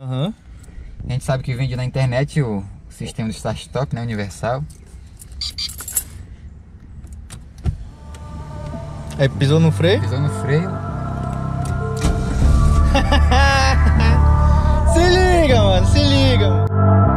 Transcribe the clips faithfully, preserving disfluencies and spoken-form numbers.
Uhum. A gente sabe que vende na internet o sistema do start stop, né, universal. Aí pisou no freio? Pisou no freio. Se liga, mano, se liga, mano.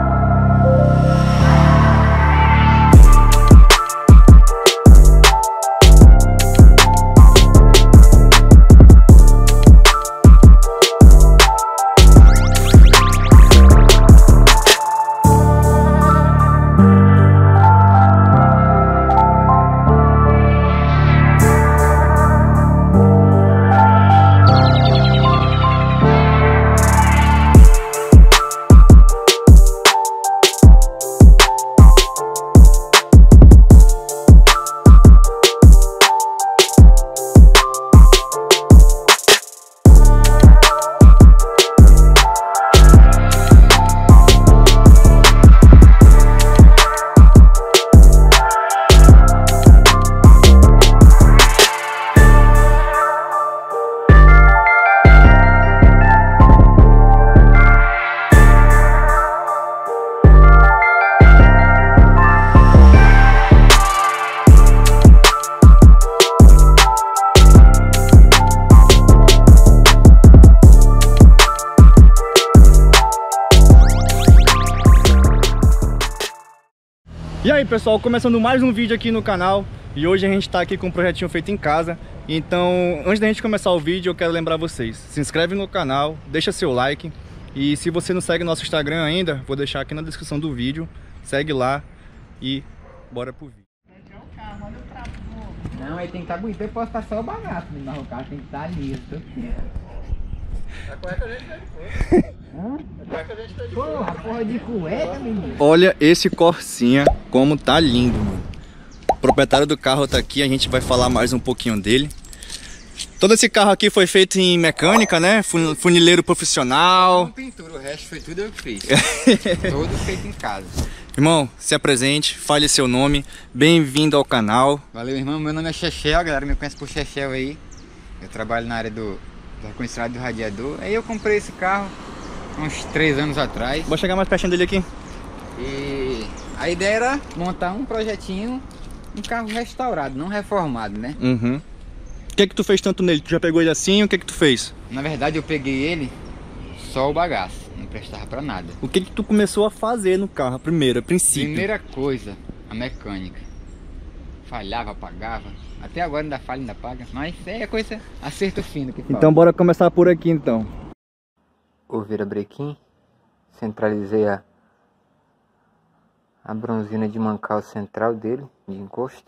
E aí pessoal, começando mais um vídeo aqui no canal. E hoje a gente tá aqui com um projetinho feito em casa. Então, antes da gente começar o vídeo, eu quero lembrar vocês: se inscreve no canal, deixa seu like. E se você não segue nosso Instagram ainda, vou deixar aqui na descrição do vídeo. Segue lá e bora pro vídeo. Não, aí tem que estar bonito. Eu posso estar só o bagaço, mas o carro tem que estar liso. A cueca a gente tá de fora. Hã? A cueca a gente tá de Porra, porra de cueca, menino. Olha esse Corsinha, como tá lindo, mano. O proprietário do carro tá aqui, a gente vai falar mais um pouquinho dele. Todo esse carro aqui foi feito em mecânica, né? Funileiro profissional. Pintura, o resto foi tudo eu que fiz. Todo feito em casa. Irmão, se apresente, fale seu nome. Bem-vindo ao canal. Valeu, irmão. Meu nome é Chechel, a galera me conhece por Chechel aí. Eu trabalho na área do, do recondicionado do radiador. Aí eu comprei esse carro uns três anos atrás. Vou chegar mais pertinho dele aqui. E a ideia era montar um projetinho, um carro restaurado, não reformado, né? Uhum. O que é que tu fez tanto nele? Tu já pegou ele assim? O que é que tu fez? Na verdade eu peguei ele só o bagaço, não prestava pra nada. O que é que tu começou a fazer no carro, primeiro, a princípio? Primeira coisa, a mecânica. Falhava, apagava. Até agora ainda falha, ainda paga. Mas é coisa, acerto fino que fala. Então bora começar por aqui então. O virabrequim, centralizei a, a bronzina de mancal central dele, de encosto.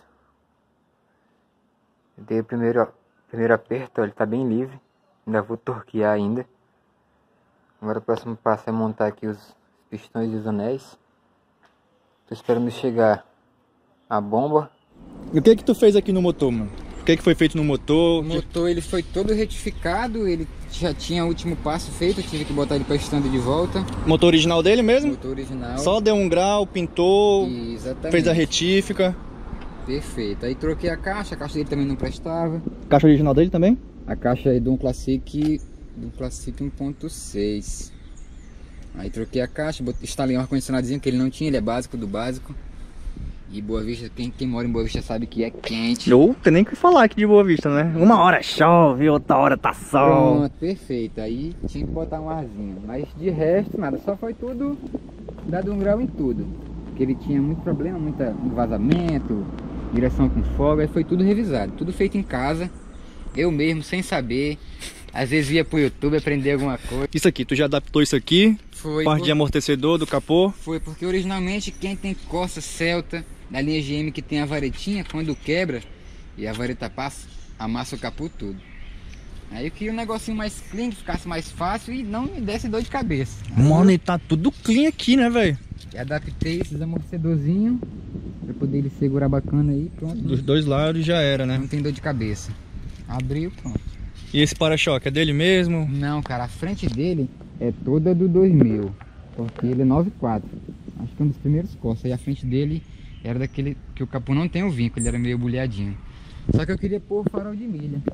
Eu dei o primeiro, ó, primeiro aperto, ó, ele está bem livre, ainda vou torquear ainda. Agora o próximo passo é montar aqui os pistões e os anéis. Estou esperando chegar a bomba. E o que é que tu fez aqui no motor, mano? O que é que foi feito no motor? O motor ele foi todo retificado, ele já tinha o último passo feito, eu tive que botar ele para estando de volta. Motor original dele mesmo? Motor original. Só deu um grau, pintou, exatamente, fez a retífica. Perfeito. Aí troquei a caixa, a caixa dele também não prestava. Caixa original dele também? A caixa é de um Classic, do Classic um ponto seis. Aí troquei a caixa, instalei um ar-condicionadozinho que ele não tinha, ele é básico do básico. E Boa Vista, quem, quem mora em Boa Vista sabe que é quente. Ou tem nem o que falar aqui de Boa Vista, né? Uma hora chove, outra hora tá sol. Pronto, perfeito. Aí tinha que botar um arzinho. Mas de resto, nada. Só foi tudo dado um grau em tudo. Porque ele tinha muito problema, muita, muito vazamento, direção com folga. Aí foi tudo revisado. Tudo feito em casa. Eu mesmo, sem saber. Às vezes ia pro YouTube aprender alguma coisa. Isso aqui, tu já adaptou isso aqui? Foi. Parte por... de amortecedor do capô? Foi, porque originalmente quem tem Corsa Celta da linha G M que tem a varetinha, quando quebra e a vareta passa, amassa o capô tudo. Aí eu queria um negocinho mais clean, que ficasse mais fácil e não me desse dor de cabeça. Mano, e tá tudo clean aqui, né, velho? E adaptei esses amortecedorzinhos pra poder ele segurar bacana aí, pronto. Dos dois lados já era, né? Não tem dor de cabeça. Abriu, pronto. E esse para-choque é dele mesmo? Não, cara, a frente dele é toda do dois mil, porque ele é nove quatro. Acho que é um dos primeiros Corsa. E a frente dele era daquele que o capô não tem o vinco, ele era meio bolhadinho. Só que eu queria pôr farol de milha.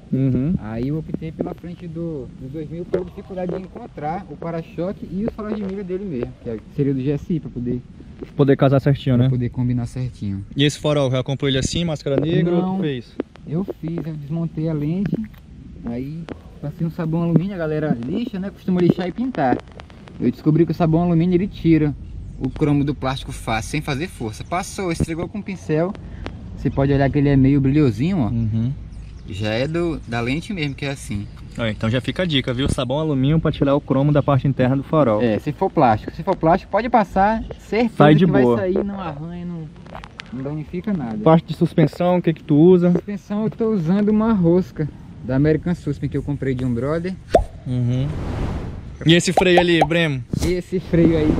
Uhum. Aí eu optei pela frente do, do dois mil pela dificuldade de encontrar o para-choque e os faróis de milha dele mesmo, que seria do G S I, para poder, Poder casar certinho, pra né? poder combinar certinho. E esse farol, já comprou ele assim, máscara negra, ou Não. tu fez? Eu fiz, eu desmontei a lente, aí passei um sabão alumínio, a galera lixa, né? Costuma lixar e pintar. Eu descobri que o sabão alumínio ele tira o cromo do plástico fácil, sem fazer força. Passou, estragou com o pincel. Você pode olhar que ele é meio brilhosinho, ó. Uhum. Já é do, da lente mesmo, que é assim. Ah, então já fica a dica, viu? Sabão alumínio para tirar o cromo da parte interna do farol. É, se for plástico. Se for plástico, pode passar, certeza Sai de que boa. vai sair, não arranha, não, não danifica nada. Parte de suspensão, o que que tu usa? Suspensão, eu tô usando uma rosca da American Suspen que eu comprei de um brother. Uhum. E esse freio ali, Bremo? E esse freio aí,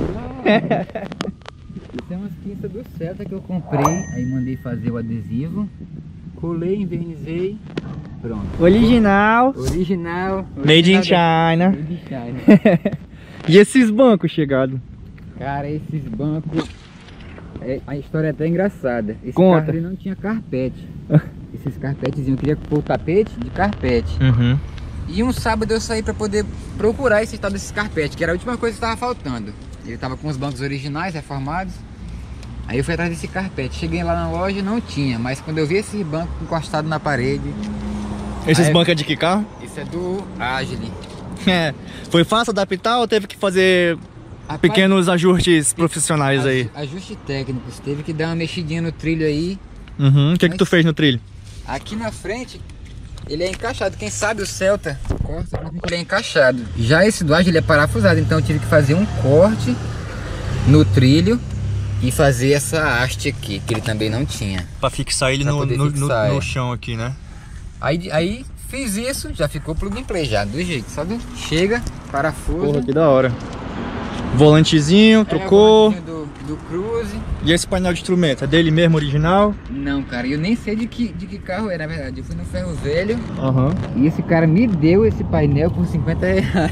isso é umas pinças do Celta que eu comprei. Aí mandei fazer o adesivo, colei, invernizei, pronto. Original. Original. Made in original China. da- Made in China. E esses bancos chegados? Cara, esses bancos, é, a história é até engraçada. Esse Conta. carro ele não tinha carpete. Esses carpetezinhos, eu queria pôr o tapete de carpete. Uhum. E um sábado eu saí para poder procurar esse tal desses carpetes, que era a última coisa que estava faltando. Ele estava com os bancos originais, reformados. Aí eu fui atrás desse carpete. Cheguei lá na loja e não tinha, mas quando eu vi esse banco encostado na parede... Esses Aí- bancos é de que carro? Isso é do Agile. É. Foi fácil adaptar ou teve que fazer Rapaz, pequenos ajustes profissionais aí? aj- Ajuste técnicos. Teve que dar uma mexidinha no trilho aí. Uhum. O que que tu Mas- fez no trilho? Aqui na frente, ele é encaixado. Quem sabe o Celta corta, ele é encaixado. Já esse do Agile ele é parafusado, então eu tive que fazer um corte no trilho e fazer essa haste aqui, que ele também não tinha. Pra fixar ele Pra no, poder no, fixar, no- no é. chão aqui, né? Aí, aí fiz isso, já ficou plug and play já, do jeito, sabe? Chega, parafuso. Porra, que da hora. Volantezinho, é, trocou. o do, do Cruze. E esse painel de instrumento, é dele mesmo, original? Não, cara, eu nem sei de que, de que carro é, na verdade. Eu fui no Ferro Velho Aham. e esse cara me deu esse painel por cinquenta reais.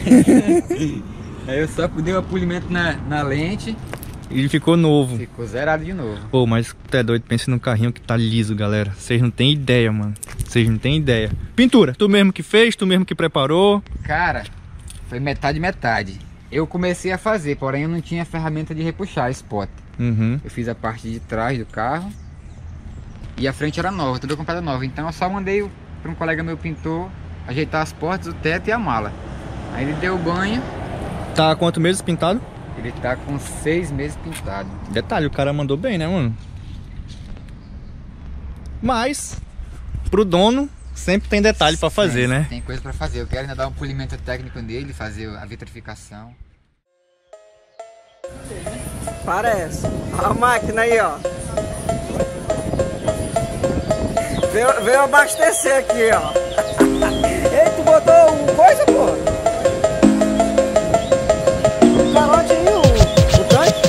Aí eu só dei um polimento na, na lente, Ele ficou novo. ficou zerado de novo. Pô, mas tu é doido, pense num carrinho que tá liso, galera. Vocês não tem ideia, mano. Vocês não tem ideia. Pintura, tu mesmo que fez, tu mesmo que preparou. Cara, foi metade metade. Eu comecei a fazer, porém eu não tinha ferramenta de repuxar spot. Uhum. Eu fiz a parte de trás do carro e a frente era nova, tudo comprada nova. Então eu só mandei para um colega meu pintor ajeitar as portas, o teto e a mala. Aí ele deu banho, Tá há quantos meses pintado? ele tá com seis meses pintado. Detalhe, o cara mandou bem, né, mano? Mas, pro dono, sempre tem detalhe pra fazer, Tem- né? Tem coisa para fazer. Eu quero ainda dar um polimento técnico nele, fazer a vitrificação. Parece. A máquina aí, ó. Veio, veio abastecer aqui, ó. Ei, tu botou um coisa, pô? O calote aí, o, o tanque?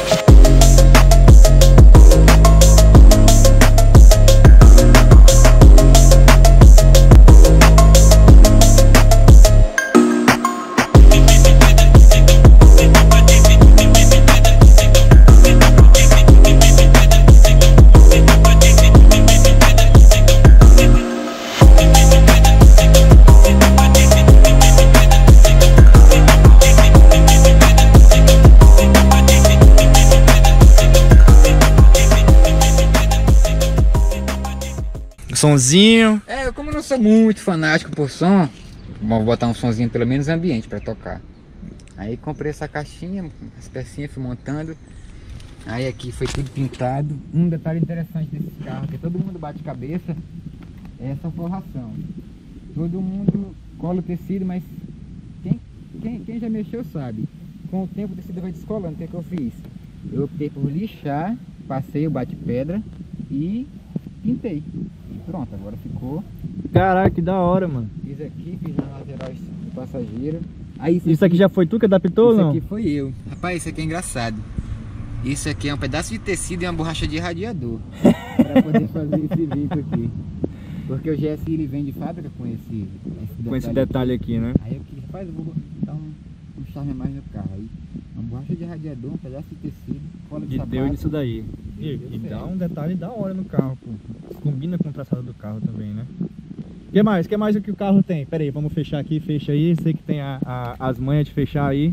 Sonzinho. É, eu como não sou muito fanático por som, vou botar um sonzinho pelo menos ambiente para tocar. Aí comprei essa caixinha, as pecinhas fui montando. Aí aqui foi tudo pintado. Um detalhe interessante desse carro, que todo mundo bate cabeça, é essa forração. Todo mundo cola o tecido, mas quem, quem, quem já mexeu sabe. Com o tempo o tecido vai descolando. O que, é que eu fiz? Eu optei por lixar, passei o bate-pedra e pintei. E pronto, agora ficou. Caraca, que da hora, mano. Fiz aqui, fiz na lateral do passageiro. Aí Isso aqui já foi tu que adaptou ou isso não? aqui foi eu. Rapaz, isso aqui é engraçado. Isso aqui é um pedaço de tecido e uma borracha de radiador. Pra poder fazer esse bico aqui. Porque o G S I ele vem de fábrica com esse, esse Com esse detalhe. detalhe aqui, né? Aí eu quis, rapaz, eu vou dar um, um charme a mais no carro. Aí uma borracha de radiador, um pedaço de tecido, cola de De sapato. Deus nisso daí. E, Deu e dá certo. um detalhe da hora no carro, pô. Combina com o traçado do carro também, né? O que mais? O que mais o que o carro tem? Pera aí, vamos fechar aqui, fecha aí. Sei que tem a, a, as manhas de fechar aí.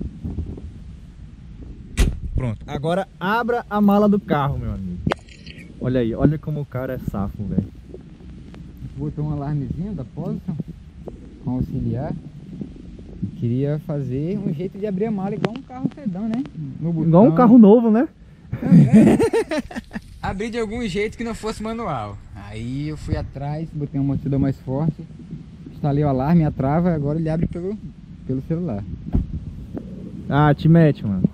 Pronto. Agora abra a mala do carro, meu amigo. Olha aí, olha como o cara é safo, velho. Botou um alarmezinho da Position com auxiliar. Queria fazer um jeito de abrir a mala igual um carro sedã, né? No botão. Igual um carro novo, né? Abrir de algum jeito que não fosse manual. Aí eu fui atrás, botei um amortecedor mais forte, instalei o alarme, a trava, agora ele abre pelo, pelo celular. Ah, te mete, mano.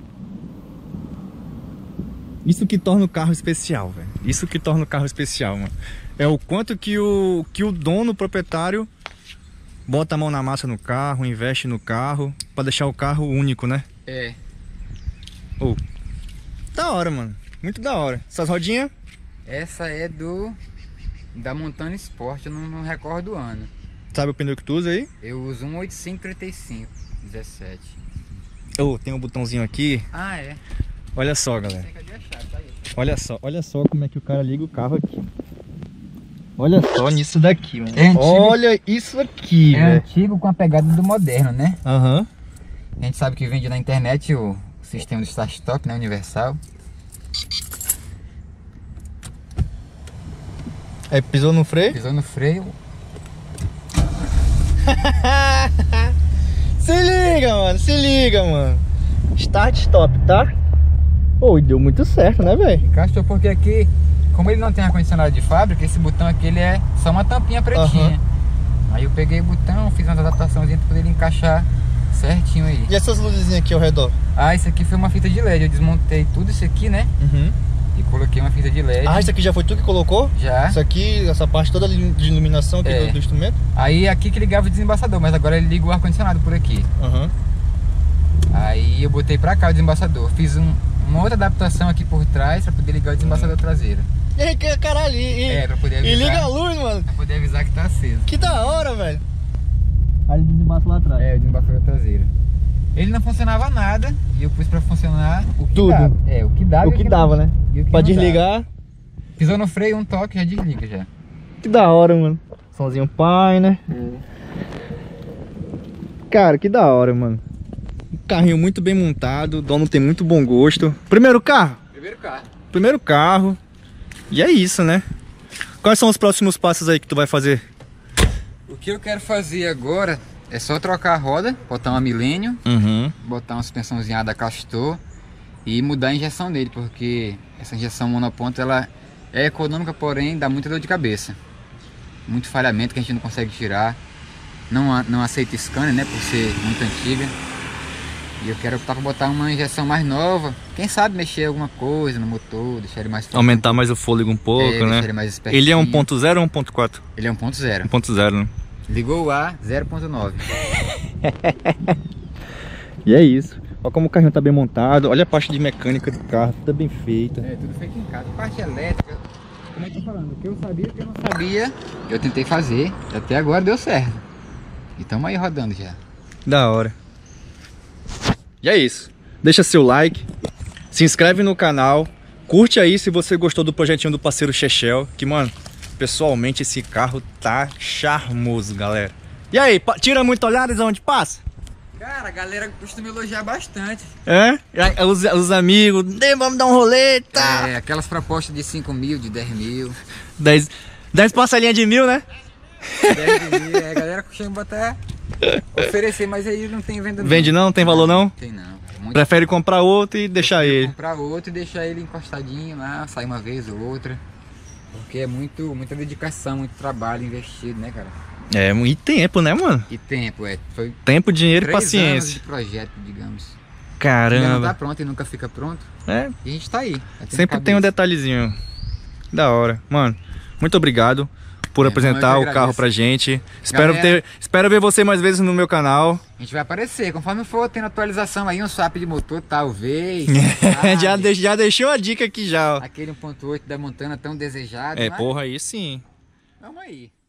Isso que torna o carro especial, velho. Isso que torna o carro especial, mano. É o quanto que o, que o dono, o proprietário, bota a mão na massa no carro, investe no carro, pra deixar o carro único, né? É. Oh, da hora, mano. Muito da hora. Essas rodinhas? Essa é do da Montana Sport, eu não, não recordo o ano. Sabe o pneu que tu usa aí? Eu uso um oito cinco trinta e cinco dezessete. Oh, tem um botãozinho aqui. Ah, é. Olha só, galera. Cadê a chave? Tá aí. Olha só, olha só como é que o cara liga o carro aqui. Olha só nisso daqui, mano. É antigo. Olha isso aqui, É velho. antigo com a pegada do moderno, né? Aham. Uhum. A gente sabe que vende na internet o sistema de start-stop, né? Universal. Aí pisou no freio? Pisou no freio. Se liga, mano, se liga, mano. Start stop, tá? Pô, e deu muito certo, né, velho? Encaixou porque aqui, como ele não tem ar-condicionado de fábrica, esse botão aqui ele é só uma tampinha pretinha. Uhum. Aí eu peguei o botão, fiz umas adaptações para poder ele encaixar certinho aí. E essas luzinhas aqui ao redor? Ah, isso aqui foi uma fita de L E D. Eu desmontei tudo isso aqui, né? Uhum. E coloquei uma fita de L E D. Ah, isso aqui já foi tu que colocou? Já. Isso aqui, essa parte toda de iluminação aqui é. do, do instrumento? Aí aqui que ligava o desembaçador, mas agora ele liga o ar-condicionado por aqui. Uhum. Aí eu botei pra cá o desembaçador. Fiz um, uma outra adaptação aqui por trás pra poder ligar o desembaçador uhum. traseiro. E aí, caralho, e, é, pra poder avisar. E liga a luz, mano. Pra poder avisar que tá aceso. Que da hora, velho. Aí ele desembaça lá atrás. É, o desembaçador traseiro. Ele não funcionava nada e eu pus pra funcionar o que tudo. dava. É, o que dava. O que, que dava, não, né? E o que pra desligar. Dava. Pisou no freio, um toque, já desliga já. Que da hora, mano. Somzinho pai, né? É. Cara, que da hora, mano. Um carrinho muito bem montado, o dono tem muito bom gosto. Primeiro carro? Primeiro carro. Primeiro carro. E é isso, né? Quais são os próximos passos aí que tu vai fazer? O que eu quero fazer agora é só trocar a roda, botar uma Millennium, uhum. botar uma suspensãozinha da Castor e mudar a injeção dele, porque essa injeção monoponto ela é econômica, porém dá muita dor de cabeça. Muito falhamento que a gente não consegue tirar. Não, não aceita scanner, né, por ser muito antiga. E eu quero optar por botar uma injeção mais nova. Quem sabe mexer alguma coisa no motor, deixar ele mais... Aumentar mais o fôlego um pouco, é, né? Ele, mais espertinho. Ele é um ponto zero ou um ponto quatro? Ele é um ponto zero. um ponto zero, né? Ligou o ar, zero ponto nove. E é isso. Olha como o carrinho tá bem montado. Olha a parte de mecânica do carro, tudo bem feita. É, tudo feito em casa. A parte elétrica, como eu tô falando, o que eu sabia, o que eu não sabia, eu tentei fazer. Até agora deu certo. E estamos aí rodando já. Da hora. E é isso. Deixa seu like, se inscreve no canal, curte aí se você gostou do projetinho do parceiro Chechel, que, mano, pessoalmente esse carro tá charmoso, galera. E aí, tira muito olhares aonde passa? Cara, a galera costuma elogiar bastante. É? Os, os amigos, vamos dar um rolê, tá? É, aquelas propostas de cinco mil, de dez mil. dez, dez parcelinhas de mil, né? dez de mil, é, a galera costuma botar, oferecer, mas aí não tem venda não. Vende não? Não tem valor não? Tem não. Muito Prefere comprar outro e deixar ele. Comprar outro e deixar ele encostadinho lá, sair uma vez ou outra. Porque é muito, muita dedicação, muito trabalho investido, né, cara? É, e tempo, né, mano? E tempo, é. Foi tempo, dinheiro e paciência. Anos de projeto, digamos. Caramba. Ainda não tá pronto e nunca fica pronto. É. E a gente tá aí. Sempre tem um detalhezinho. Da hora. Mano, muito obrigado por é, apresentar o carro pra gente. Espero, ter, espero ver você mais vezes no meu canal. A gente vai aparecer, conforme for tendo atualização aí, um swap de motor, talvez. já, de, já deixou a dica aqui já, ó. Aquele um ponto oito da Montana tão desejado. É, mas... porra, aí sim. Vamos aí.